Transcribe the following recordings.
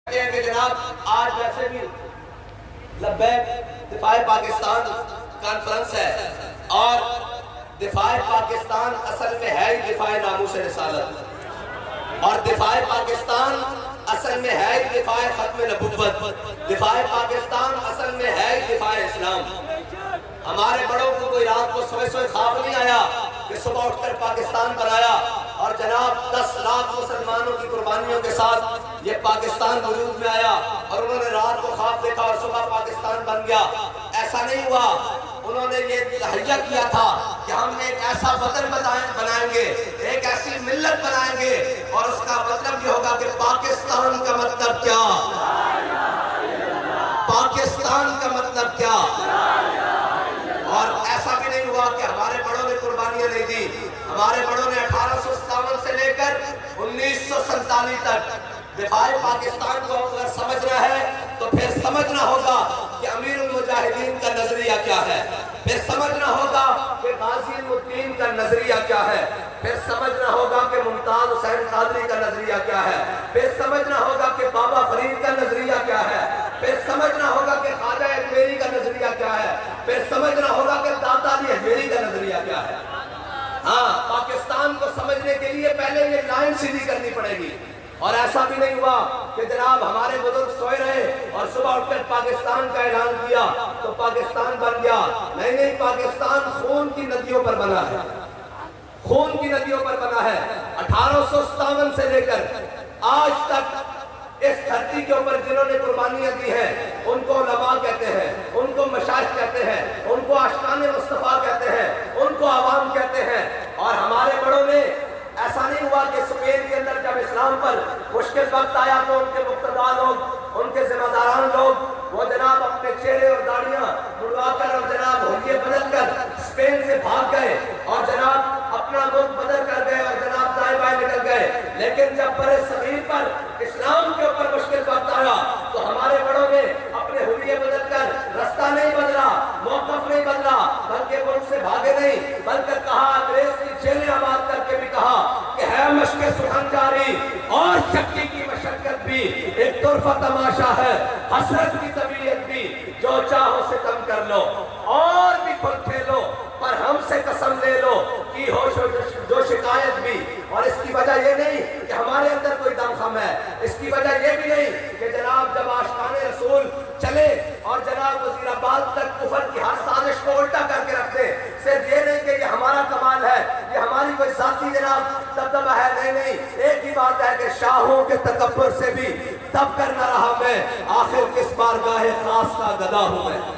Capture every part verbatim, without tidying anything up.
کہ جناب آج ویسے بھی لبیک دفاع پاکستان کانفرنس ہے اور دفاع پاکستان اصل میں ہے ہی دفاع ناموس رسالت، اور دفاع پاکستان اصل میں ہے ہی دفاع ختم نبوت، دفاع پاکستان اصل میں ہے ہی دفاع اسلام۔ ہمارے بڑوں کو کوئی رات کو سوئے سوئے خواب نہیں آیا کہ صبح اٹھ کر پاکستان بنایا اور جناب دس لاکھ مسلمانوں کی قربانیوں کے ساتھ یہ پاکستان وجود میں آیا اور انہوں نے رات کو خواب دیکھا اور صبح پاکستان بن گیا۔ ایسا نہیں ہوا، انہوں نے یہ تہیہ کیا تھا کہ ہم ایک ایسا وطن بنائیں گے، ایک ایسی ملت بنائیں گے، اور اس کا مطلب یہ ہوگا کہ پاکستان کا مطلب کیا، پاکستان کا مطلب کیا۔ اور ایسا بھی نہیں ہوا کہ ہمارے بڑوں نے قربانیاں نہیں دی، ہمارے بڑوں نے اٹھارہ سو ستاون سے لے کر انیس سو سنتالیس تک دفاع پاکستان کو اگر سمجھنا ہے تو پھر سمجھنا ہوگا کہ امیر المجاہدین کا نظریہ کیا ہے، پھر سمجھنا ہوگا کہ غازی الدین کا نظریہ کیا ہے، پھر سمجھنا ہوگا کہ ممتاز حسین قادری کا نظریہ کیا ہے، پھر سمجھنا ہوگا کہ بابا فرید کا نظریہ کیا ہے، پھر سمجھنا ہوگا کہ خواجہ اجمیری کا نظریہ کیا ہے، پھر سمجھنا ہوگا کہ داتا علی اجمیری کا نظریہ کیا ہے۔ ہاں، پاکستان کو سمجھنے کے لیے پہلے یہ لائن سیدھی کرنی پڑے گی۔ اور ایسا بھی نہیں ہوا کہ جناب ہمارے بزرگ سوئے رہے اور صبح اٹھ کر پاکستان کا اعلان کیا تو پاکستان بن گیا۔ نہیں نہیں، پاکستان خون کی ندیوں پر بنا ہے، خون کی ندیوں پر بنا ہے۔ اٹھارہ سو ستاون سے لے کر آج تک اس دھرتی کے اوپر جنہوں نے قربانیاں دی ہیں ان کو علماء کہتے ہیں، ان کو مشائخ کہتے ہیں، ان کو عاشقان مصطفیٰ کہتے ہیں، ان کو عوام کہتے ہیں۔ اور ہمارے بڑوں نے ایسا نہیں ہوا کہ اسپین کے اندر جب اسلام پر مشکل وقت آیا تو ان کے مقتدیان لوگ، ان کے ذمہ داران لوگ وہ جناب اپنے چہرے اور داڑیاں مڑوا کر اور جناب ہولیے بدل کر اسپین سے بھاگ گئے اور جناب اپنا ملک بدل کر گئے اور جناب دائیں بائیں نکل گئے۔ لیکن جب برِ صغیر پر اسلام کے اوپر مشکل وقت آیا تو ہمارے بڑوں نے اپنے ہولیے بدل کر رستہ نہیں بدلا، موقف نہیں بدلا، بلکہ ملک سے بھاگے نہیں، بلکہ کہا انگریز کی جیلیں آباد کر کے بھی کہا کہ ہے مشق سخن جاری اور شکی کی مشقت بھی، ایک طرفہ تماشا ہے حسرت کی طبیعت بھی، جو چاہو ستم کر لو اور بھی کھل کھیلو پر ہم سے قسم لے لو کی ہو جو شکایت بھی۔ اور اس کی وجہ یہ نہیں کہ ہمارے اندر کوئی دم خم ہے، اس کی وجہ یہ بھی نہیں کہ جناب جب عاشقان رسول چلے اور جناب وزیر آباد تک کفر کی ہر سازش کو الٹا کر کے رکھتے، صرف یہ نہیں کہ یہ ہمارا کمال ہے، یہ ہماری کوئی ذاتی جناب دبدبہ ہے، نہیں نہیں، ایک ہی بات ہے کہ شاہوں کے تکبر سے بھی دب کر نہ رہا میں، آخر کس بارگاہ خاص کا گدا ہوں میں۔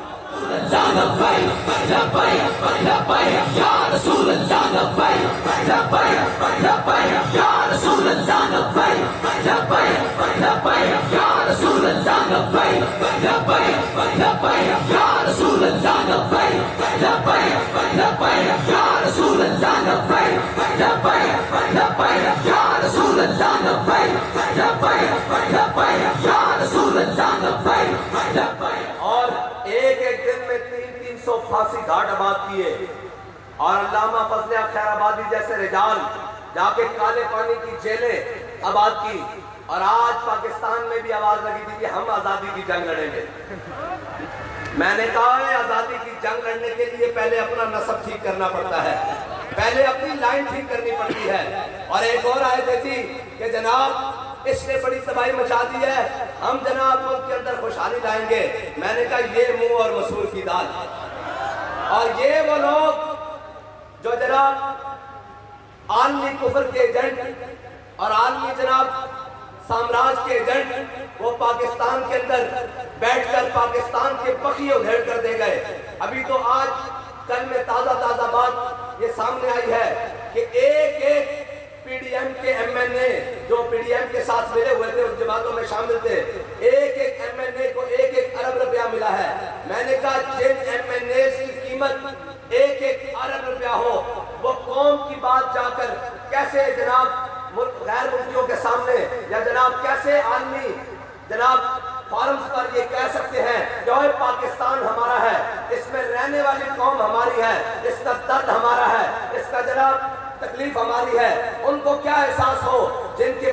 اور ایک ایک دن میں تین تین سو پھانسی گھاٹ آباد کیے اور علامہ فضل خیر آبادی جیسے رجال جا کے کالے پانی کی جیلیں آباد کی، اور آج پاکستان میں بھی آواز لگی تھی کہ ہم آزادی کی جنگ لڑیں گے۔ میں نے کہا ہے آزادی کی جنگ لڑنے کے لیے پہلے اپنا نسب ٹھیک کرنا پڑتا ہے، پہلے اپنی لائن ٹھیک کرنی پڑتی ہے۔ اور ایک اور آیت تھی کہ جناب اس نے بڑی تباہی مچا دی ہے، ہم جناب ملک کے اندر خوشحالی لائیں گے۔ میں نے کہا یہ منہ اور مسور کی دال، اور یہ وہ لوگ جو جناب عالمی کفر کے ایجنٹ اور عالمی جناب سامراج کے ایجنٹ وہ پاکستان کے اندر بیٹھ کر پاکستان کے پخی ادھیڑ کر دے گئے۔ ابھی تو آج کل میں تازہ تازہ بات یہ سامنے آئی ہے کہ ایک ایک پی ڈی ایم کے ایم این اے جو پی ڈی ایم کے ساتھ ملے ہوئے تھے، اس جماعتوں میں شامل تھے، ایک ایک ایم این اے کو ایک ایک ارب روپیہ ملا ہے۔ میں نے کہا جن ایم این اے کی قیمت ایک ایک ارب روپیہ ہو، وہ قوم کی بات جا کر کیسے جناب غیر ملکیوں کے سامنے یا جناب کیسے عالمی جناب فارمز پر یہ کہہ سکتے ہیں کہ اوہ پاکستان ہمارا ہے، اس میں رہنے والی قوم ہماری ہے، اس کا درد ہمارا ہے، اس کا جناب تکلیف ہماری ہے۔ ان کو کیا احساس ہو جن کے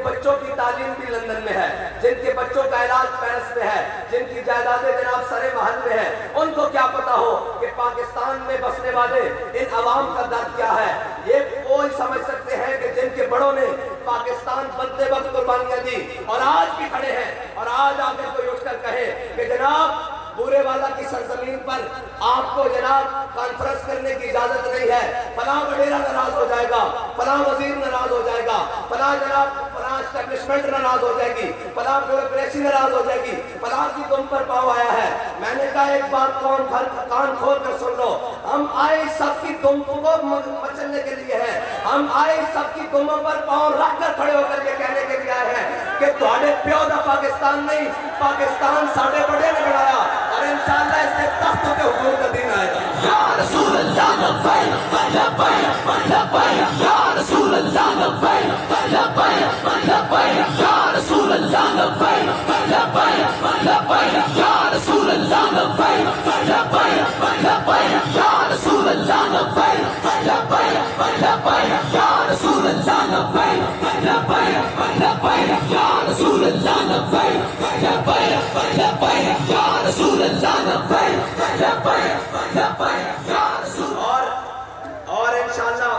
بچوں کی تعلیم بھی لندن میں ہے، جن کے بچوں کا علاج پیرس میں ہے، جن کی جائیدادیں جناب سرے محل میں ہے، ان کو کیا پتا ہو کہ پاکستان میں بسنے والے ان عوام کا درد کیا ہے؟ یہ کوئی سمجھ سکتے ہیں کہ جن کے بڑوں نے پاکستان بدلے وقت قربانیاں دی اور آج بھی کھڑے ہیں، اور آج آ کر کوئی اٹھ کر کہے کہ جناب بورے والا کی سرزمین پر آپ کو جناب کانفرنس کرنے کی اجازت نہیں ہے، فلاں وڈیرا ناراض ہو جائے گا، فلاں وزیر ناراض ہو جائے گا، فلاں جناب فلاں اسٹیبلشمنٹ ناراض ہو جائے گی، فلاں بیوروکریسی ناراض ہو جائے گی، فلاں کی تم پر پاؤ آیا ہے۔ میں نے کہا ایک بات کون کان کھول کر سن لو، ہم آئے سب کی تم کو مچلنے کے لیے ہیں، ہم آئے سب کی تموں پر پاؤں رکھ کر کھڑے ہو کر یہ کہنے کے لیے آئے ہیں کہ تھوڑے پیو دا پاکستان نہیں، پاکستان ساڑھے بڑے نے بڑھایا اور انشاءاللہ اس کے تختوں کے حضور کا دین آئے گا۔ یا رسول اللہ لبیک لبیک لبیک، یا رسول اللہ لبیک لبیک لبیک، یا رسول اللہ لبیک لبیک لبیک، یا رسول اللہ لبیک لبیک لبیک، یا رسول اللہ لبیک لبیک لبیک، یا رسول اللہ لبیک لبیک لبیک، یا رسول اللہ لبیک لبیک لبیک، یا رسول اللہ لبیک لبیک لبیک، یا رسول۔ اور اور انشاءاللہ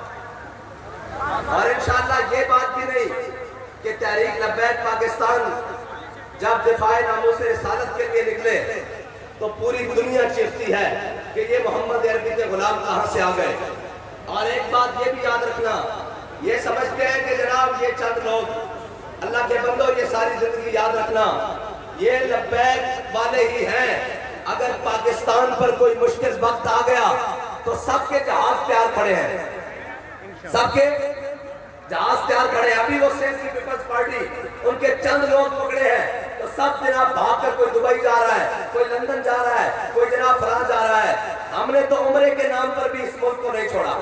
اور انشاءاللہ یہ بات بھی نہیں کہ تحریک لبیک پاکستان جب دفاع ناموس رسالت کے لیے نکلے تو پوری دنیا چیختی ہے کہ یہ محمد عربی کے غلام کہاں سے آ گئے۔ اور ایک بات یہ بھی یاد رکھنا، یہ سمجھتے ہیں کہ جناب یہ چند لوگ اللہ کے بندوں یہ ساری زندگی یاد رکھنا یہ لبیک والے ہی ہیں، اگر پاکستان پر کوئی مشکل وقت آ گیا تو سب کے جہاز تیار کھڑے ہیں، سب کے جہاز تیار کھڑے ہیں۔ ابھی وہ سینٹرل پیپلز پارٹی ان کے چند لوگ پکڑے ہیں تو سب جناب بھاگ کر کوئی دبئی جا رہا ہے، کوئی لندن جا رہا ہے، کوئی جناب فلاں جا رہا ہے۔ ہم نے تو عمرے کے نام پر بھی اس ملک کو نہیں چھوڑا،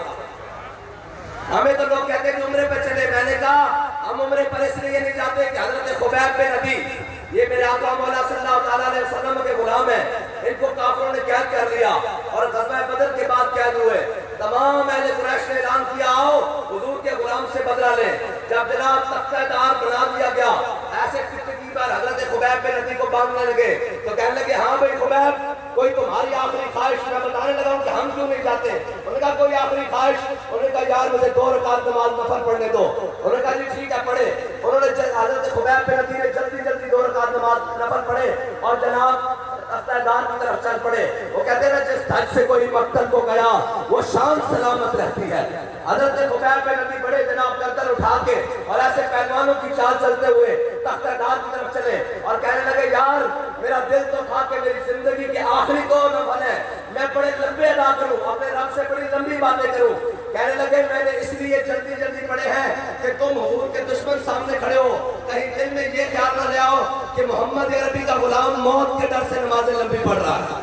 ہمیں تو لوگ کہتے ہیں کہ عمرے پہ چلے، میں نے کہا ہم عمرے پر اس لیے نہیں جاتے کہ حضرت خبیب بن عدی یہ میرے آقا مولا صلی اللہ علیہ وسلم کے غلام ہیں، ان کو کافروں نے قید کر لیا اور غزوہ بدر کے بعد قید ہوئے۔ تمام اہل قریش نے اعلان کیا آؤ حضور کے غلام سے بدلہ لیں۔ جب جناب تختہ دار بنا دیا گیا ایسے ٹکٹکی پر حضرت خبیب بن عدی کو باندھنے لگے تو کہنے لگے ہاں بھائی خبیب کوئی تمہاری آخری خواہش، میں بتانے لگا ہوں کہ ہم کیوں نہیں جاتے۔ انہوں نے کہا کوئی آخری خواہش؟ انہوں نے کہا یار مجھے دو رکعت نماز نفل پڑھنے دو۔ انہوں نے کہا جی ٹھیک ہے پڑھے۔ انہوں نے حضرت خبیب بن عدی نے جلدی جلدی دو رکعت نماز نفل پڑھے اور جناب تختہ دار کی طرف چل پڑے۔ وہ کہتے ہیں جس دھج سے کوئی مقتل کو گیا وہ شان سلامت رہتی ہے۔ حضرت خبیب بن عدی بڑے جناب گردن اٹھا کے اور ایسے پہلوانوں کی چال چلتے ہوئے تختہ دار کی طرف چلے اور کہنے لگے یار میرا دل تو تھا کہ میری زندگی کے آخری دو نفل ہے میں بڑے لمبے ادا کروں، اپنے رب سے بڑی لمبی باتیں کروں۔ کہنے لگے میں نے اس لیے جلدی جلدی پڑھے ہیں کہ تم حضور کے دشمن سامنے کھڑے ہو، کہیں دل میں یہ خیال نہ لے آؤ کہ محمد عربی کا غلام موت کے ڈر سے نمازیں لمبی پڑھ رہا ہے۔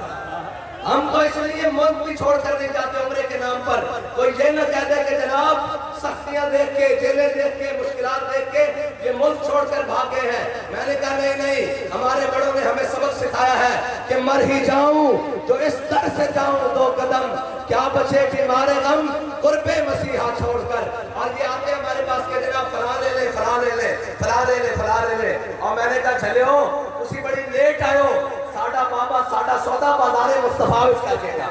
ہم تو اس لیے ملک بھی چھوڑ کر نہیں جاتے عمرے کے نام پر، کوئی یہ نہ کہہ دے کہ جناب سختیاں دیکھ کے، جیلیں دیکھ کے، مشکلات دیکھ کے یہ ملک چھوڑ کر بھاگے ہیں۔ میں نے کہا نہیں نہیں، ہمارے بڑوں نے ہمیں سبق سکھایا ہے کہ مر ہی جاؤں جو اس در سے جاؤں دو قدم، کیا بچے بیمار غم قرب مسیحا چھوڑ کر۔ اور یہ آتے ہیں ہمارے پاس کہ جناب فلاں لے لے فلاں لے لے فلاں لے لے فلاں لے لے، اور میں نے کہا چلے ہو اسی بڑی لیٹ آئے ہو، ساڑھا بابا ساڑھا سودا بازار مصطفیٰ اس کا کہتا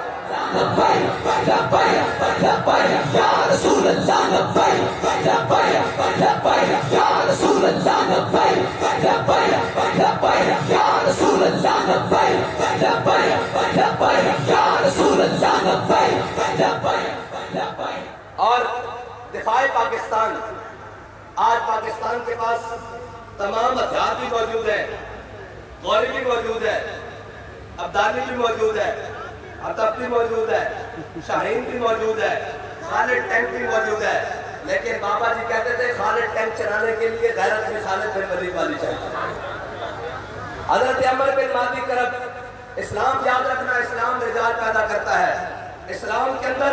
لبیک لبیک لبیک یا رسول اللہ لبیک لبیک لبیک یا رسول اللہ لبیک لبیک لبیک یا رسول اللہ لبیک لبیک لبیک یا رسول اللہ لبیک لبیک لبیک۔ اور دفاع پاکستان، آج پاکستان کے پاس تمام ہتھیار بھی موجود ہیں، گولی بھی موجود ہے، ابدالی بھی موجود ہے، عطف بھی موجود ہے، شاہین بھی موجود ہے، خالد ٹینک بھی موجود ہے، لیکن بابا جی کہتے تھے خالد ٹینک چلانے کے لیے غیرت بھی خالد بن ولید والی چاہیے۔ حضرت عمر بن مادی کرب، اسلام یاد رکھنا اسلام رجال پیدا کرتا ہے۔ اسلام کے اندر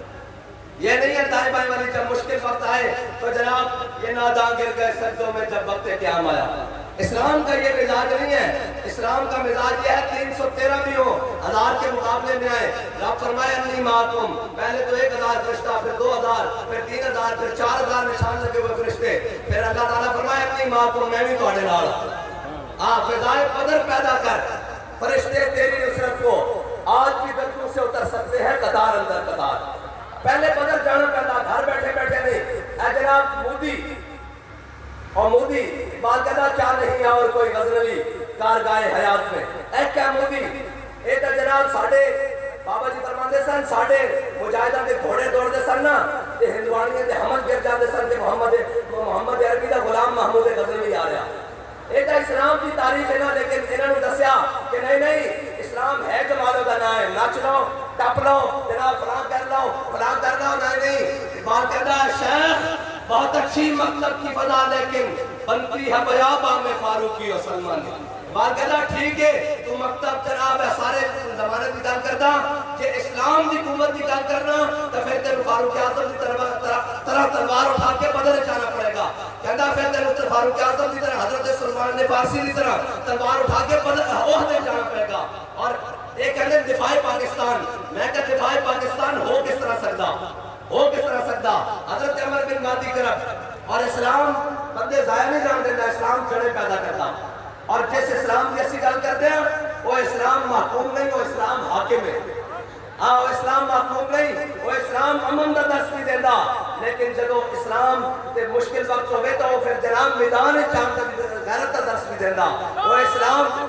یہ نہیں ہے دائیں بائیں والی، جب مشکل وقت آئے تو جناب یہ ناداں گر گئے سجدوں میں جب وقت قیام آیا۔ اسلام کا یہ مزاج نہیں ہے. اسلام کا مزاج یہ ہے تین سو تیرہ بھی ہو, ہزار کے مقابلے میں آئے. رب فرمائے انی معکم, پہلے تو ایک ہزار فرشتہ, پھر دو ہزار, پھر تین ہزار, پھر چار ہزار نشان لگے ہوئے فرشتے. پھر اللہ تعالیٰ فرمائے انی معکم, میں بھی تھوڑے نال. ہاں فضائے قدر پیدا کر, فرشتے تیری نصرت کو آج بھی گردوں سے اتر سکتے ہیں قطار اندر قطار. پہلے بدر جانا پہلا, گھر بیٹھے بیٹھے نہیں. اے جناب مودی اور مودی بات کہتا کیا نہیں ہے اور کوئی غزنوی کارگاہ حیات میں. اے کیا مودی, اے تا جناب ساڑھے بابا جی فرمان دے سن, ساڑھے مجاہدہ کے گھوڑے دوڑ دے سن نا, تے ہندوانیاں دے حمد گر جاندے سن کہ محمد محمد عربی دا غلام محمود غزنوی آ رہا. اے تا اسلام کی تاریخ ہے نا, لیکن انہوں نے دسیا کہ نہیں نہیں اسلام ہے جمالوں کا نام ہے, نچ لو ٹپ لو جناب فلاں کر لو فلاں کر لو. نہیں نہیں بات کہتا ہے شیخ بہت اچھی مطلب کی فضا لیکن بنتی ہے بیاباں میں فاروقی و سلمانی. بات کہتا ٹھیک ہے تو مکتب جناب ہے سارے زمانے کی گل کرتا کہ اسلام کی قوت کی گل کرنا تو پھر تیرے فاروق اعظم کی طرح تلوار اٹھا کے بدر جانا پڑے گا. کہتا پھر تیرے فاروق اعظم کی طرح حضرت سلمان نے فارسی کی طرح تلوار اٹھا کے بدر عہدے جانا پڑے گا. اور ایک کہتے ہیں دفاع پاکستان, میں کہ دفاع پاکستان ہو کس طرح سکتا ہو کس طرح سکتا حضرت عمر بن مادی کرب. اور اسلام بندے ضائع نہیں جان دینا, اسلام جڑے پیدا کرتا. اور جس اسلام کی اسی گل کرتے ہیں وہ اسلام محکوم نہیں, وہ اسلام حاکم ہے. ہاں وہ اسلام محکوم نہیں, وہ اسلام امن دا درس بھی دینا. لیکن جدو اسلام تے مشکل وقت ہوئے تو وہ پھر جناب میدان چاند غیرت دا درس بھی دینا. وہ اسلام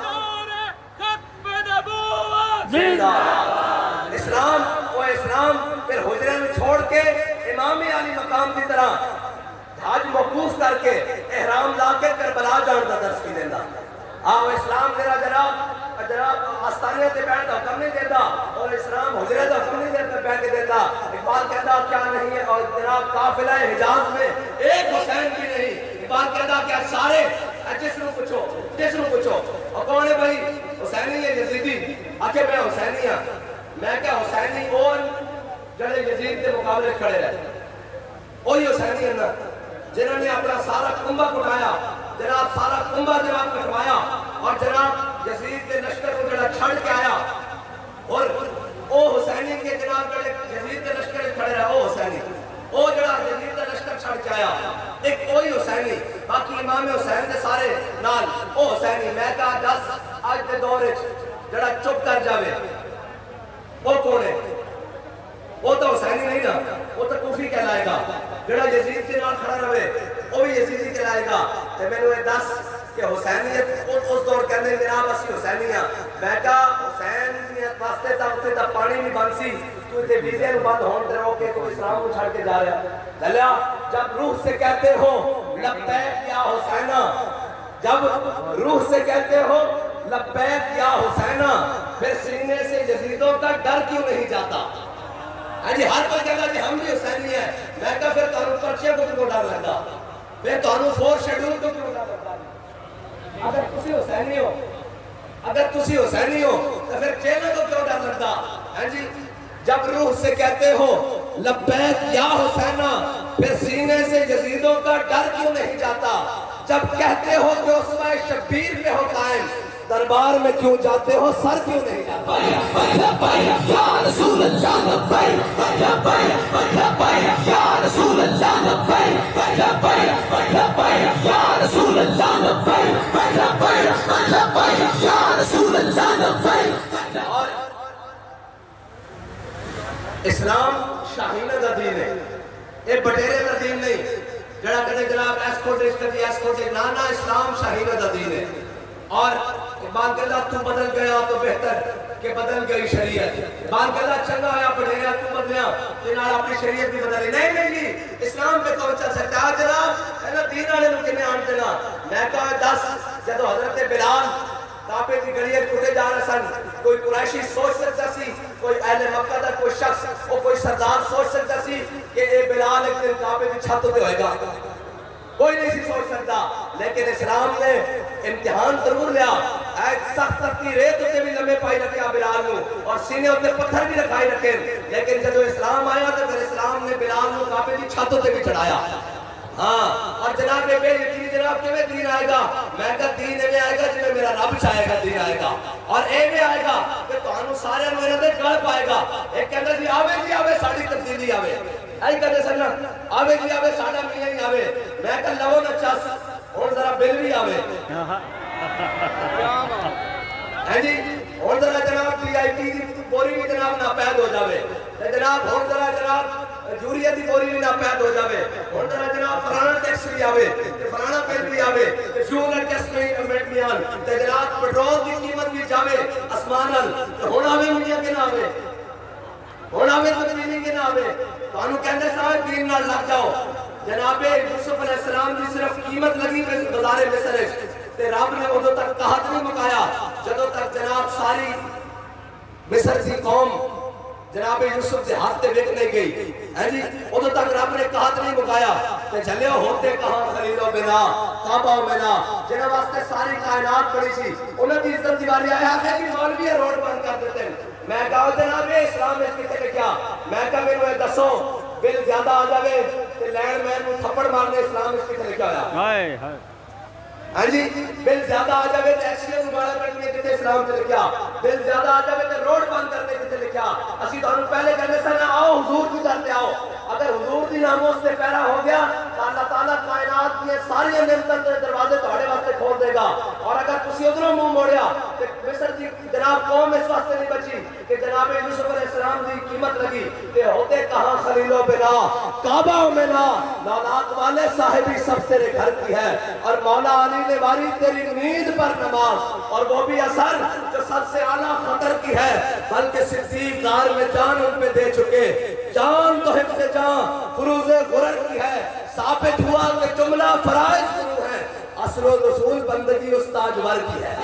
اسلام وہ اسلام پھر حجرے میں چھوڑ کے امام علی مقام کی طرح حج موقوف کر کے احرام لا کے کربلا جان دا درس بھی دینا. آو اسلام تیرا جناب جناب آستانے تے بیٹھ دا حکم نہیں دیتا, اور اسلام حجرے دا حکم نہیں دیتا بیٹھ دیتا. اقبال کہتا کیا نہیں ہے, اور جناب قافلہ حجاز میں ایک حسین بھی نہیں. اقبال کہتا کیا سارے جس نو پوچھو جس نو پوچھو اور کون ہے بھائی حسینی ہے یزیدی, آکھے میں حسینی ہاں. میں کیا حسینی کون جڑے یزید کے مقابلے کھڑے رہے, وہی حسینی ہے نا جنہوں نے اپنا سارا کنبہ کٹایا, جناب سارا کنبہ جناب کٹوایا, اور جناب یزید کے لشکر کو جڑا چھڑ کے آیا. اور او حسینی کے جناب جڑے یزید کے لشکر کھڑے رہے, او حسینی او جڑا یزید کا لشکر چھڑ کے آیا, ایک کوئی حسینی. باقی امام حسین دے سارے نال او حسینی. میں کہا دس آج دے دور جڑا چپ کر جاوے وہ کون ہے, وہ تو حسینی نہیں نا, وہ تو کوفی کہلائے گا. جڑا یزید کے نال کھڑا رہے وہ بھی یزیدی کہلائے گا. تو میں نے دس کہ حسینیت اس دور کرنے جناب اسی حسینی ہاں. میں کہا حسینیت واسطے تا اتنے تا پانی بھی بند سی, تو اتنے ویزے نو بند ہون دے رہو کہ تو اسلام کو چھڑ کے جا رہا. دلیا جب روح سے کہتے ہو لبیک یا حسینہ, جب روح سے کہتے ہو لبیک یا حسینہ, پھر سینے سے یزیدوں کا ڈر کیوں نہیں جاتا؟ جی ہر کوئی کہتا جی ہم بھی حسینی ہیں. میں کہا پھر تانوں پرچیاں کو کیوں ڈر لگتا, پھر تانوں فور شیڈول کو کیوں ڈر لگتا؟ اگر تسی حسینی ہو اگر تسی حسینی ہو تو پھر چیلے کو کیوں ڈر لگتا؟ جی جب روح سے کہتے ہو لبیک یا حسینہ, پھر سینے سے یزیدوں کا ڈر کیوں نہیں جاتا؟ جب کہتے ہو کہ عصمہ شبیر پہ ہو قائم, دربار میں کیوں جاتے ہو سر کیوں نہیں جاتا؟ یا رسول اللہ لبیک لبیک یا رسول اللہ لبیک لبیک یا رسول اللہ لبیک لبیک یا رسول اللہ لبیک. اور اسلام شاہینہ دا دین ہے, یہ بٹیرے دا دین نہیں جڑا کہتے جناب ایسکوٹیج کہتی ایسکوٹیج, نا نا اسلام شاہینہ دا دین ہے. اور بات کہتا تو بدل گیا تو بہتر کہ بدل گئی شریعت. بات کہتا چنگا ہویا بڑھیا تو بدلیا جنہاں اپنی شریعت بھی بدلی. نہیں نہیں جی اسلام پہ کون چل سکتا ہے جناب, ہے نا دین آنے میں کنے آن دینا. میں کہا دس جدو حضرت بلال کعبے کی گڑیے کٹے جا رہے سن, کوئی قریشی سوچ سکتا سی, کوئی اہل مکہ دا کوئی شخص اور کوئی سردار سوچ سکتا سی کہ اے بلال ایک دن کعبے کی چھت پہ ہوئے گا؟ کوئی نہیں سی سوچ سکتا. لیکن اسلام نے امتحان ضرور لیا, ایک سخت سختی ریت ہوتے بھی لمحے پائی رکھیا بلال نو, اور سینے ہوتے پتھر بھی رکھائی رکھے. لیکن جب اسلام آیا تو پھر اسلام نے بلال نو کعبے کی چھت ہوتے بھی چڑھایا. ہاں اور جناب بے یقینی جناب کہ دین آئے گا میں کہا دین میں آئے گا جنہیں میرا رب چاہے گا دین آئے گا اور اے میں آئے گا کہ تو انہوں سارے انہوں نے گڑ پائے گا ایک کہتا جی آوے جی آوے ساڑھی تبدیلی آوے ایک کہتے سننا آوے جی آوے ساڑھا میاں ہی آوے میں کہا لو نہ چاس اور ذرا بل بھی آوے ہے جی اور ذرا جناب پی آئی ٹی دی بوری بھی جناب ناپید ہو جاوے جناب اور ذرا جناب جوریہ دی بوری بھی ناپید ہو جاوے اور ذرا جناب فرانا ٹیکس بھی آوے فرانا پیل بھی آوے فیول ٹیکس میں امریٹ بھی آن جناب پیٹرول دی قیمت بھی جاوے اسمانل ہونا آوے مجھے کے نہ آوے ہونا آوے تبدیلی کے نہ آوے تو انہوں کہنے صاحب دین نہ لگ جاؤ جناب یوسف علیہ السلام دی صرف قیمت لگی بازار مصر تے رب نے ادھو تک قحط نہیں مکایا جدو تک جناب ساری مصر کی قوم جناب یوسف سے ہاتھ تے ویک نہیں گئی ہے جی ادھو تک رب نے قحط نہیں مکایا تے جھلے ہوتے کہاں خلیل و بنا کعبہ و بنا جنہاں واسطے ساری کائنات پڑی سی انہوں کی عزت دیواری آیا ہے کہ مولوی روڈ بند کر دیتے ہیں میں کہا جناب اسلام میں کتے کیا میں کہا میں نے دسو بل زیادہ آ جاوے تے لینڈ مین کو تھپڑ مارنے اسلام اس کی طرح آیا ہائے ہائے ہاں جی بل زیادہ آ جاوے تے ایکسیڈنٹ مبارک کرنے کتے اسلام سے لکھیا بل زیادہ آ جاوے تے روڈ بند کرنے کتے لکھیا اسی تو انہوں پہلے کہنے سے نہ آؤ حضور کی کرتے آؤ اگر حضور دی ناموس سے پیرا ہو گیا تو اللہ تعالیٰ کائنات کی ساری نعمتوں کے دروازے تہاڑے واسطے کھول دے گا اور اگر تسی ادھروں منہ موڑیا تو مصر دی جناب قوم اس واسطے نہیں بچی کہ جناب یوسف علیہ السلام دی قیمت لگی کہ ہوتے کہاں خلیل و بنا کعبہ و منا نالات والے صاحبی سب تیرے گھر کی ہے اور مولا علی نے واری تیری نیند پر نماز اور وہ بھی اثر جو سب سے اعلیٰ خطر کی ہے بلکہ صدیق غار میں جان ان میں دے چکے جان تو حفظ جان فروز غرر کی ہے ثابت ہوا کہ جملہ فرائض شروع ہے اصل و رسول بندگی استاج ور کی ہے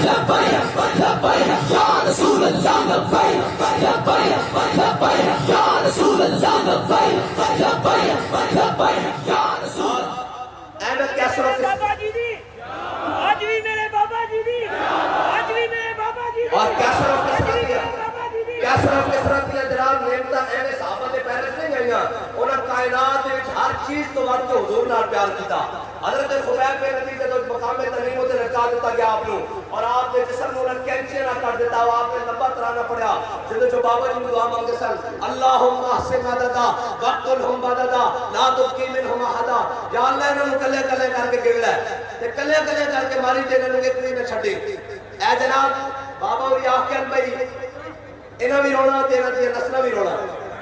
یا رسول اللہ لبیک لبیک لبیک یا رسول اللہ لبیک لبیک یا رسول احمد کیسروں کے بابا جی دی آج بھی میرے بابا جی دی آج بھی میرے بابا جی دی اور کیسروں کے ساتھ دیا کیسروں کے ساتھ دیا جناب نعمتہ اہم صحابہ نے پیرس نہیں گئیاں انہاں کائنات میں ہر چیز تو وقت کے حضور نال پیار کیتا حضرت خبیب بن نبی جدو مقام تنعیم تے رکھا دیتا گیا آپ نو اور آپ نے جسم نو رکھ کینچے نہ کر دیتا وہ آپ نے لمبا ترانا پڑیا جدو جو بابا جی دعا مانگے سن اللہم احسن مددا وقتلہم بددا لا تبقی منہم احدا یا اللہ انہوں کلے کلے کر کے گڑ لے تے کلے کلے کر کے ماری تے انہوں کے کوئی نہ چھڑی اے جناب بابا ہوئی آخ کے بھئی انہاں بھی رونا تیرا دیا نسلہ بھی رونا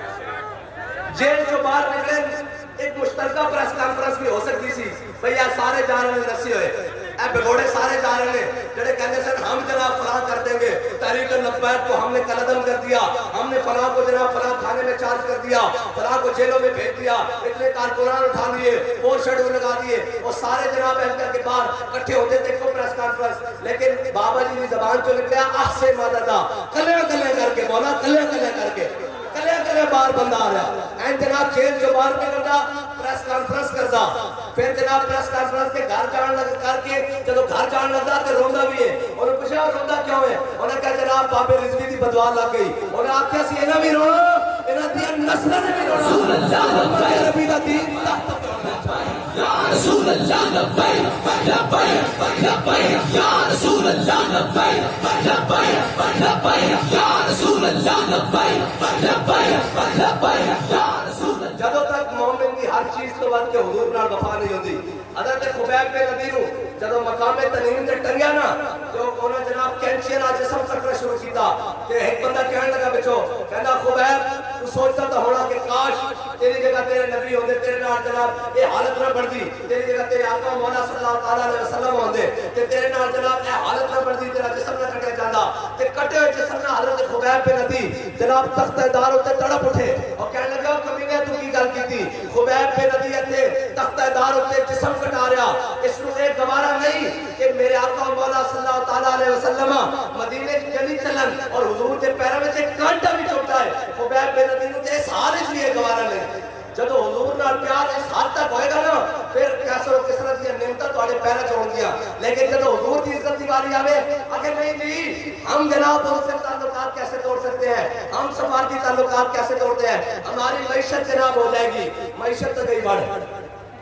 جیل جو باہر نکلے ایک مشترکہ پریس کانفرنس بھی ہو سکتی سی بھئی یہ سارے جا رہے ہیں نسی ہوئے اے بگوڑے سارے جا رہے ہیں جڑے کہنے سے ہم جناب فلاں کر دیں گے تحریک لبیک کو ہم نے قلعدم کر دیا ہم نے فلاں کو جناب فلاں کھانے میں چارج کر دیا فلاں کو جیلوں میں بھیج دیا اتنے کارکنان اٹھا لیے فور شیڈول لگا دیے وہ سارے جناب اہلکار کے بعد کٹھے ہوتے تھے کو پریس کانفرنس لیکن بابا جی کی زبان جو نکلیا احسن مددا کلے کلے کر کے مولا کلے کلے کر کے کلے کلے بار بندہ آ رہا این جناب جیل جو بار کے کرتا پریس کانفرنس کرتا پھر جناب پریس کانفرنس کے گھر جان لگ کر کے جب گھر جان لگتا تو روندہ بھی ہے انہوں نے پوچھا روندہ کیوں ہے انہوں نے کہا جناب بابے رضوی دی بدوا لگ گئی انہوں نے آکھیا سی انہوں بھی رونا انہوں دیا نسلہ نے بھی رونا اللہ ربی دا دین یا رسول اللہ لبیک لبیک لبیک یا رسول اللہ لبیک لبیک لبیک یا رسول اللہ لبیک لبیک لبیک یا رسول اللہ جدو تک مومن کی ہر چیز تو بات کے حضور نال وفا نہیں ہوتی حضرت خبیب بن نبی نو جدو مقام تنعیم تے ٹنگیا نا تو انہوں نے جناب کینچی نال جسم کٹنا شروع کیتا کہ ایک بندہ کہنے لگا بچو کہنا خبیب تو سوچتا تو ہونا کہ کاش تیری جگہ تیرے نبی ہوندے تیرے نال جناب یہ حالت نہ بڑھتی تیری جگہ تیرے آقا مولا صلی اللہ علیہ وسلم ہوندے تے تیرے نال جناب یہ حالت نہ بڑھتی تیرا جسم نہ کٹیا جاندا تے کٹے ہوئے جسم نہ حضرت خبیب بن نبی جناب تخت دار ہوتے تڑپ اٹھے اور کہنے لگا کمینے تو کی گل کیتی خبیب بن نبی تے تخت دار ہوتے جسم کٹا رہا اس کو ایک گوارا نہیں کہ میرے آقا مولا صلی اللہ علیہ وسلم مدینے چلی چلن اور حضور کے پیروں میں سے کانٹا بھی چھوٹا ہے خبیب بن نبی تے اس حال اس لیے گوارا نہیں جدو حضور نال پیار اس حد تک ہوئے گا نا پھر کیسر و کسرت دیا نعمتاں تواڈے پیرا چھوڑ دیا لیکن جدو حضور کی عزت دی باری آوے اگر نہیں جی ہم جناب ان سے تعلقات کیسے توڑ سکتے ہیں ہم سفارتی تعلقات کیسے توڑتے ہیں ہماری معیشت جناب ہو جائے گی معیشت تو گئی بڑھ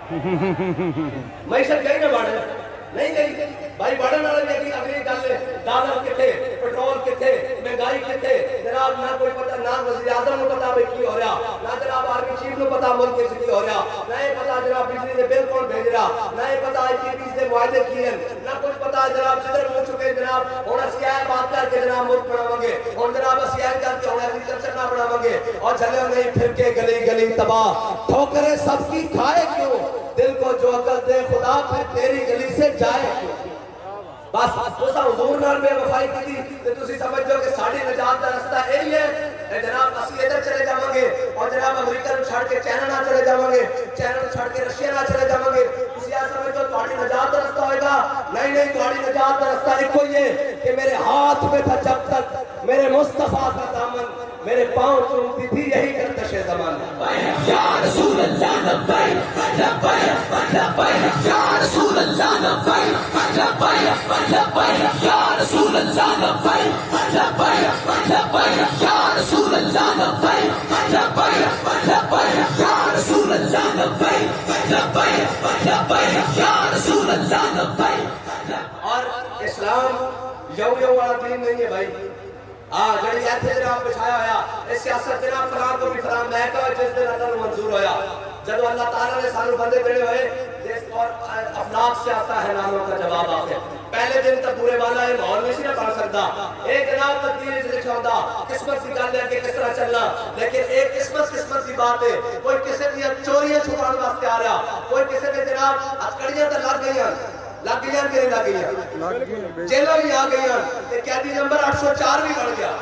معیشت گئی نہ بڑھ نہیں گئی بھائی بڑھن والا بھی اگلی اگلی گل ہے ڈالر کتنے پیٹرول کتنے مہنگائی کتنے جناب نہ کوئی پتہ نہ وزیر اعظم کو پتہ بھائی کی ہو رہا نہ جناب آرمی چیف کو پتہ ملک کے کی ہو رہا نہ یہ پتہ جناب بجلی دے بل کون بھیج رہا نہ یہ پتہ آئی پی پی دے معاہدے کی ہیں نہ کچھ پتہ جناب جدھر ہو چکے جناب ہن اسی اے بات کر کے جناب ملک بناواں گے ہن جناب اسی اے کر کے ہن ایگریکلچر نہ بناواں گے اور چلے نہیں پھر کے گلی گلی تباہ ٹھوکریں سب کی کھائے کیوں دل کو جو عقل دے خدا پھر تیری گلی سے جائے کیوں بس اسا حضور نال بے وفائی کی تے تسی سمجھو کہ ساڈی نجات دا رستہ یہی ہے اے جناب اسی ادھر چلے جاواں گے اور جناب امریکہ نو چھڑ کے چائنا نہ چلے جاواں گے چائنا نو چھڑ کے رشیا نہ چلے جاواں گے تسی اے سمجھو تہاڈی نجات دا رستہ ہوئے گا نہیں نہیں تہاڈی نجات دا رستہ ایک ہی ہے کہ میرے ہاتھ میں تھا جب تک میرے مصطفیٰ کا دامن میرے پاؤں چومتی تھی یہی گردش زمان یا رسول اللہ لبیک لبیک لبیک یا رسول اللہ لبیک لبیک لبیک یا رسول اللہ لبیک لبیک لبیک یا رسول اللہ لبیک لبیک لبیک یا رسول اللہ لبیک لبیک لبیک یا رسول اللہ لبیک اور اسلام یو یو والا دین نہیں ہے بھائی ہاں جڑی ایتھے جناب بچھایا ہویا اس سیاست جناب فلان کو بھی فلان میں کہا جس دن اللہ نے منظور ہویا جب اللہ تعالیٰ نے سانو بندے بڑے ہوئے جس اور افلاق سے آتا ہے ناموں کا جواب آتے پہلے دن تک پورے والا ہے ماحول نہیں سی نہ پڑھ سکتا ایک جناب تقدیر سے لکھا ہوتا قسمت کی گل ہے کہ کس طرح چلنا لیکن ایک قسمت قسمت کی بات ہے کوئی کسی کی چوریاں چھپان واسطے آ رہا کوئی کسی کے جناب ہتھکڑیاں تے لگ گئیاں لگ گئیاں کہ نہیں لگ گئیاں جیلوں بھی آ گئیاں تے قیدی نمبر آٹھ سو چار بھی بڑھ گیا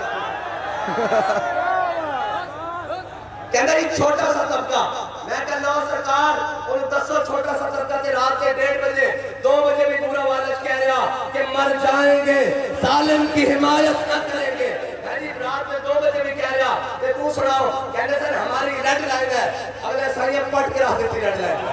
کہنا ایک چھوٹا سا طبقہ میں کہہ لو سرکار ان دسو چھوٹا سا طبقہ تے رات کے ڈیڑھ بجے دو بجے بھی پورا والد کہہ رہا کہ مر جائیں گے ظالم کی حمایت نہ کریں گے میں رات میں دو بجے بھی کہہ رہا کہ تو سناؤ کہنے سر ہماری ریڈ لائن ہے اگلے سائیں پٹ کے رکھ دیتی ریڈ لائن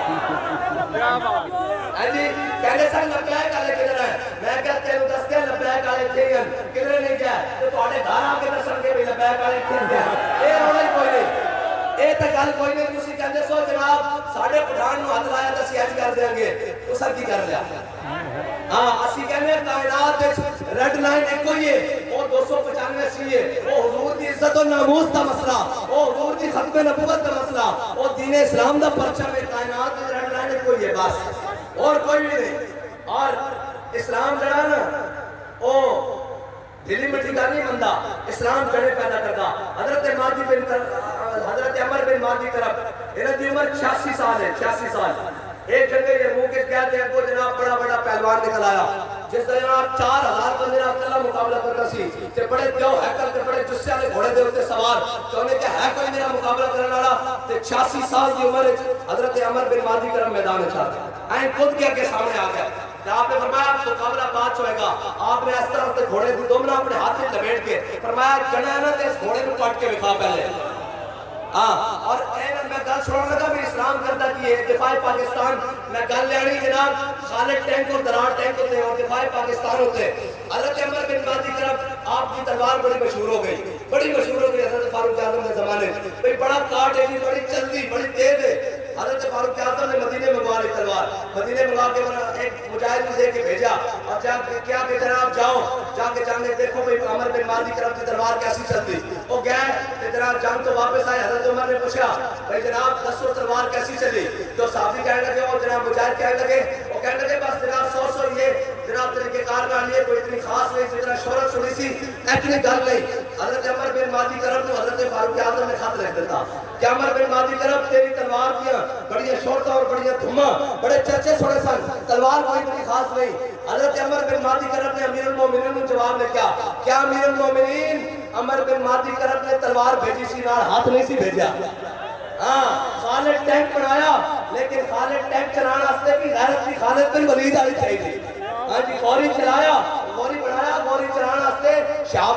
جی کہنے سر لبیک والے کدھر ہے میں کہتے ہیں دس کے لبیک والے تھے کدھر نہیں گیا تو تھوڑے گھر آ کے دسن کے بھی لبیک والے تھے یہ رونا ہی کوئی نہیں اے تے گل کوئی نہیں تسی کہندے سو جناب ساڈے پٹھان نو ہاتھ لایا تے اسی اج کر دیں گے تساں کی کر لیا ہاں اسی کہنے کائنات وچ ریڈ لائن ایک ہوئی ہے او دو سو پچانوے سی ہے او حضور دی عزت و ناموس دا مسئلہ او حضور دی ختم نبوت دا مسئلہ او دین اسلام دا پرچم ہے کائنات وچ ریڈ لائن ایک ہوئی ہے بس اور کوئی بھی نہیں اور اسلام جڑا نا او دلی مٹھی کا نہیں مندہ اسلام جڑے پیدا کرتا حضرت مہدی بن حضرت عمر بن مہدی طرف انہوں کی عمر چھیاسی سال ہے چھیاسی سال ایک جگہ یرموک کے کہتے ہیں کو جناب بڑا بڑا پہلوان نکل آیا جس طرح جناب چار ہزار بندے نے اکلا مقابلہ کرتا سی تے بڑے دیو ہیکل تے بڑے جسے والے گھوڑے دے ہوتے سوار تو انہیں کہا ہے کوئی میرا مقابلہ کرنے والا تے چھیاسی سال کی عمر حضرت عمر بن مہدی کرم میدان چاہتا این خود کیا کے سامنے آ گیا آپ نے فرمایا مقابلہ بات ہوئے گا آپ نے اس طرح سے گھوڑے کو دومنا اپنے ہاتھ سے لپیٹ کے فرمایا جنانا تے اس گھوڑے کو کاٹ کے دکھا پہلے ہاں اور اے میں گل سننے لگا بھی اسلام کرتا کی ہے دفاع پاکستان میں گل لینی جناب خالد ٹینک اور درار ٹینک ہوتے ہیں اور دفاع پاکستان ہوتے ہیں حضرت عمر بن مہدی طرف آپ کی تلوار بڑی مشہور ہو گئی بڑی مشہور ہو گئی حضرت فاروق اعظم کے زمانے میں بڑا کاٹ ہے بڑی چلتی بڑی تیز ہے حضرت فاروق اعظم نے مدینے منگوا لی تلوار مدینے منگوا کے ایک مجاہد کو دے کے بھیجا اور جا کے کیا کہ جناب جاؤ جا کے جانے دیکھو بھئی عمر بن مہدی طرف کی تلوار کیسی چلتی وہ گئے کہ جناب جنگ تو واپس آئے حضرت عمر نے پوچھا بھئی جناب دسو تلوار کیسی چلی تو صحابی کہنے لگے اور جناب مجاہد کہنے لگے وہ کہنے لگے بس جناب سو سو یہ جناب طریقے کار کا لیے کوئی اتنی خاص نہیں جتنا شہرت سنی سی اتنی گل نہیں حضرت عمر بن مہدی طرف تو حضرت فاروق اعظم نے خط لکھ دیتا کہ عمر بن مہدی طرف تیری تلوار کیا بڑی شہرتیں اور بڑی دھما بڑے چرچے چھوڑے سن تلوار کوئی اتنی خاص نہیں حضرت عمر بن مہدی طرف نے امیر المومنین کو جواب لکھا کیا امیر المومنین عمر بن مہدی طرف نے تلوار بھیجی سی نال ہاتھ نہیں سی بھیجا ہاں خالد ٹینک بنایا لیکن خالد ٹینک چلانا واسطے بھی غیرت کی خالد بن ولید والی چاہیے تھی ہاں جی گوری چلایا گوری بنایا گوری چلانا واسطے شہاب الدین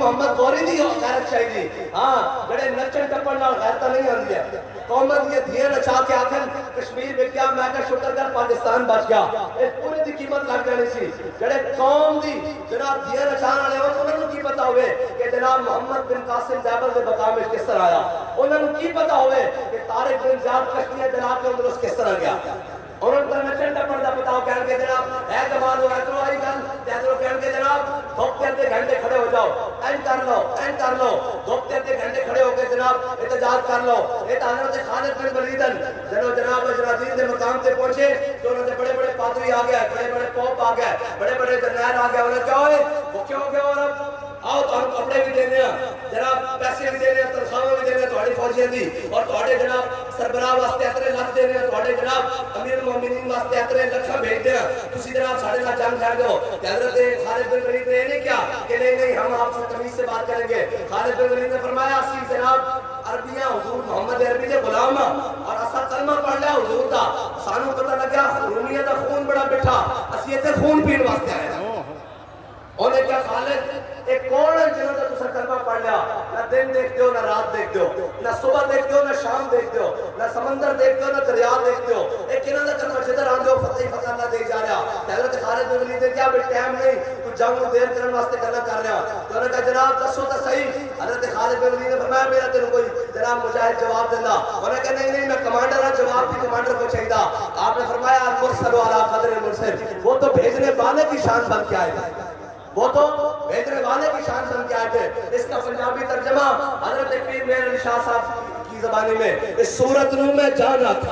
محمد گوری دی غیرت چاہیے ہاں جڑے نچن ٹپن نال غیرت نہیں آندی ہے قومت یہ دھیاں نچا کے آکھن کشمیر میں کیا میں کہ شکر کر پاکستان بچ گیا اس پورے دی قیمت لگ جانی سی جڑے قوم دی جناب دھیاں نچان والے انہاں نوں کی پتہ ہوئے کہ جناب محمد بن قاسم زیبل دے مقام وچ کس طرح آیا انہاں نوں کی پتہ ہوئے کہ طارق بن زیاد کشتیاں جناب کے اندر اس کس طرح گیا انہوں نے نچن ٹپن دا بتاؤ کہن کے جناب اے جماعت ہو ادھروں آئی گل تے ادھروں کہن کے جناب دھوپ کے اندے گھنٹے کھڑے ہو جاؤ این کر لو این کر لو دھوپ کے اندے گھنٹے کھڑے ہو کے جناب احتجاج کر لو اے تے حضرت خالد بن ولید جنو جناب اجرادین دے مقام تے پہنچے تو انہوں نے بڑے بڑے پادری آ گئے بڑے بڑے پوپ آ گئے بڑے بڑے جرنیل آ گئے انہوں نے کیا ہوئے وہ کیوں ہو گیا اور اب آؤ تو ہم کپڑے بھی دینے ہیں جناب پیسے بھی دینے ہیں تنخواہیں بھی دینے ہیں تہاڈی فوجیاں دی اور تہاڈے جناب سربراہ واسطے اتنے لکھ دینے ہیں تہاڈے جناب امیر المومنین واسطے اتنے لکھاں بھیجتے ہیں تسی جناب ساڈے نال جنگ لڑ دو کہ حضرت خالد بن ولید نے نہیں کیا کہ نہیں نہیں ہم آپ سے تمیز سے بات کریں گے خالد بن ولید نے فرمایا اسی جناب عربیاں حضور محمد عربی دے غلام اور اسا کلمہ پڑھ لیا حضور دا سانو پتہ لگا رومیہ دا خون بڑا بیٹھا اسی ایتھے خون پین واسطے آئے ہیں انہیں کیا خالد ایک کون ہے جنہوں نے تسا کلمہ پڑھ لیا نہ دن دیکھتے ہو نہ رات دیکھتے ہو نہ صبح دیکھتے ہو نہ شام دیکھتے ہو نہ سمندر دیکھتے ہو نہ دریا دیکھتے ہو ایک کنہ نہ کلمہ جدر آندے ہو فتح فتح اللہ دے جا رہا حضرت خالد بن ولید نے کیا بھی ٹائم نہیں تو جنگ کو دیر کرنے واسطے کرنا کر رہا تو انہوں نے کہا جناب دسو تا صحیح حضرت خالد بن ولید نے فرمایا میرا تینوں کوئی جناب مجاہد جواب دینا انہوں نے کہا نہیں نہیں میں کمانڈر ہوں جواب بھی کمانڈر کو چاہیے آپ نے فرمایا المرسل علی قدر المرسل وہ تو بھیجنے والے کی شان بن کے آئے تھے وہ تو بھیجنے والے کی شان بن کے آئے تھے اس کا پنجابی ترجمہ حضرت پیر مہر علی شاہ صاحب کی زبانی میں اس صورت نو میں جانا تھا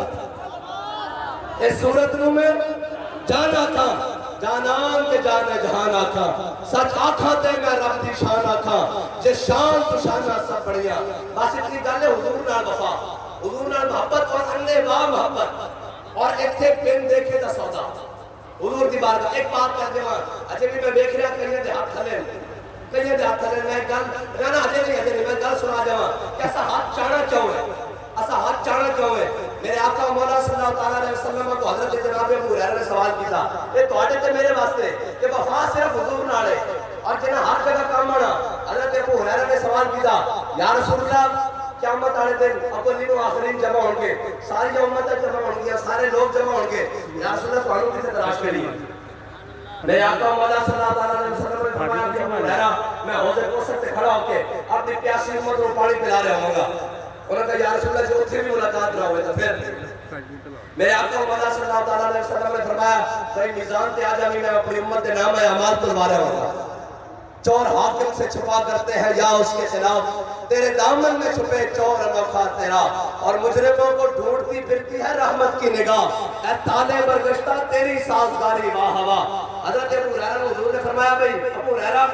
اس صورت نو میں جانا تھا جانان کے جانے جہان آکھا سچ آکھا تے میں رب دی شان آکھا جس شان تو شانہ سب بڑھیا بس اتنی گل ہے حضور نال وفا حضور نال محبت اور انے واہ محبت اور ایتھے پن دیکھے دا سودا حضور دی بارگاہ ایک بات کر دیواں اجے بھی میں دیکھ رہا کہیں دے ہاتھ کھلے کہیں دے ہاتھ کھلے میں گل نہ نہ اجے نہیں اجے نہیں میں گل سنا دیواں کیسا ہاتھ چاڑنا چاہوے ایسا ہاتھ چاڑنا چاہوے میرے آقا مولا صلی اللہ تعالیٰ علیہ وسلم کو حضرت جناب ابو ہریرہ نے سوال کیتا یہ تواڈے تے میرے واسطے کہ وفا صرف حضور نال ہے اور جنہ ہر جگہ کام آنا حضرت ابو ہریرہ نے سوال کیتا یا رسول اللہ قیامت والے دن اولین و آخرین جمع ہوں گے ساری امت جمع ہوں گی سارے لوگ جمع ہوں گے یا رسول اللہ تمہاروں کسے تلاش کری میرے آقا مولا صلی اللہ علیہ وسلم نے فرمایا کہ ابو ہریرہ میں حوض کوثر سے کھڑا ہو کے اپنی پیاسی امت کو پانی پلا رہا ہوں گا انہوں نے کہا یا رسول اللہ جو اتھے بھی ملاقات نہ ہوئے تو پھر میرے آقا مولا صلی اللہ علیہ وسلم نے فرمایا بھائی میزان تے آ جامی میں اپنی امت کے نام اعمال تلوا رہا ہوں گا چور حاکم سے چھپا کرتے ہیں یا اس کے خلاف تیرے دامن میں چھپے چور انوکھا تیرا اور مجرموں کو ڈھونڈتی پھرتی ہے رحمت کی نگاہ اے تالے برگشتہ تیری سازگاری واہ ہوا حضرت ابو ہریرہ حضور نے فرمایا بھئی ابو ہریرہ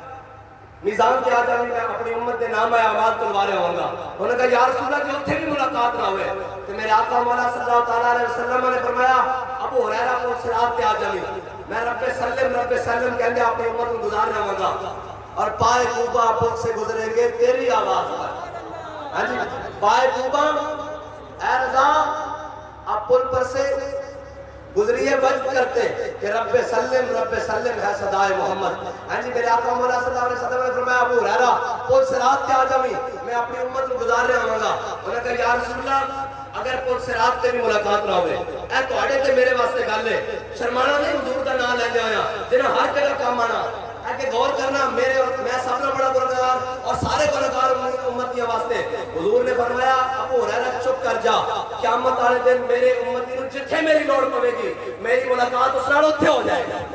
میزان کے آ جانے میں اپنی امت کے نام اعمال تلوا رہا ہوں گا انہوں نے کہا یا رسول اللہ جو اتھے بھی ملاقات نہ ہوئے تو میرے آقا مولا صلی اللہ علیہ وسلم نے فرمایا ابو ہریرہ کو صراط پہ آ جانے میں رب سلم رب سلم کہنے اپنی امت کو گزار رہا ہوں گا اور پائے کوبا پل سے گزریں گے تیری آواز پر ہاں جی پائے کوبا اے رضا آپ پل پر سے گزریے وجد کرتے کہ رب سلم رب سلم ہے صدائے محمد ہاں جی میرے آقا مولا صلی اللہ علیہ وسلم نے فرمایا ابو ہریرہ پل صراط پہ آ جاویں میں اپنی امت کو گزار رہا ہوں گا انہوں نے کہا یا رسول اللہ اگر پل صراط تے بھی ملاقات نہ ہوئے اے تواڈے تے میرے واسطے گل ہے شرمانا نہیں حضور دا نام لیندے آیا جنہاں ہر جگہ کام آنا اے کہ غور کرنا میرے اور میں سب سے بڑا گنہگار اور سارے گنہگار امتیاں واسطے حضور نے فرمایا ابو ہریرہ چپ کر جا قیامت والے دن میرے امتی نوں جتھے میری لوڑ پوے گی میری ملاقات اس نال اوتھے ہو جائے گی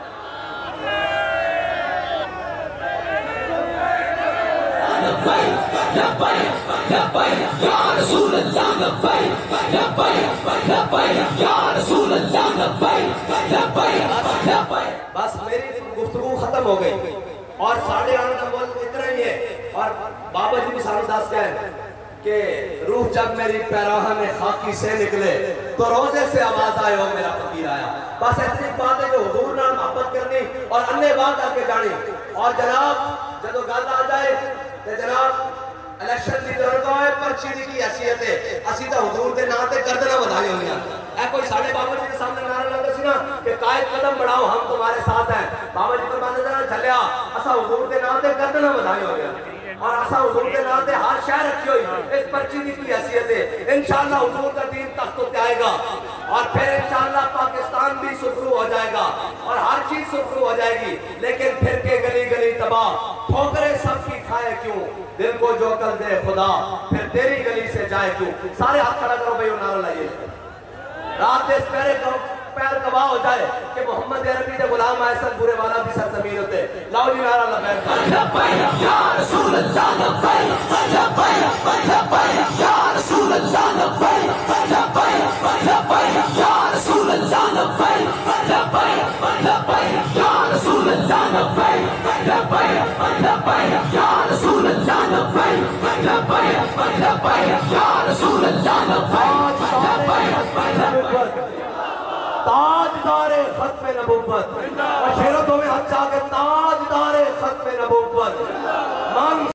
لبیک لبیک لبیک یا رسول اللہ لبیک لبیک لبیک یا رسول اللہ لبیک لبیک لبیک بس میری گفتگو ختم ہو گئی اور ساڑھے آنے کا بول اتنا ہی ہے اور بابا جی بھی سارے داس کہیں کہ روح جب میری پیراہن خاکی سے نکلے تو روزے سے آواز آئے ہو میرا فقیر آیا بس اتنی بات ہے کہ حضور نال محبت کرنی اور انے بات آ کے جانی اور جناب جدو گل آ جائے کہ جناب الیکشن دی درگاہ ہے پرچی دی کی حیثیت ہے اسی تا حضور دے نام تے گردناں بدھائی ہوئی ہیں اے کوئی ساڑھے بابا جی کے سامنے نعرہ لگا سی نا کہ قائد قدم بڑھاؤ ہم تمہارے ساتھ ہیں بابا جی فرماتے ہیں چلیا اسا حضور دے نام تے नाते करते ना बधाई हो गया और असा हुजूर के नाते हर शहर रखी हुई इस पर्ची की कोई हैसियत है। इंशाअल्लाह हुजूर का दीन तख्त पे आएगा और फिर इंशाअल्लाह पाकिस्तान भी सुरखरू हो जाएगा और हर चीज सुरखरू हो जाएगी। लेकिन फिर के गली गली तबाह ठोकरे सबकी खाए क्यों, दिल को जो कर दे खुदा फिर तेरी गली से जाए क्यों। सारे हाथ खड़ा करो भाई, नारा लाइए। रात इस पैरे पैर गवाह हो जाए कि मोहम्मद अरबी के गुलाम ऐसा बुरे वाला भी सरजमीन होते। लाओ जी नारा लबैक लबैक या रसूल अल्लाह लबैक लबैक लबैक या रसूल अल्लाह लबैक लबैक लबैक या रसूल अल्लाह लबैक लबैक लबैक या रसूल अल्लाह लबैक लबैक लबैक या रसूल अल्लाह लबैक लबैक लबैक या रसूल अल्लाह लबैक लबैक। ताजदारे खत्म नबुव्वत और शेरों में हाथ जाके ताजदारे खत्म नबुव्वत।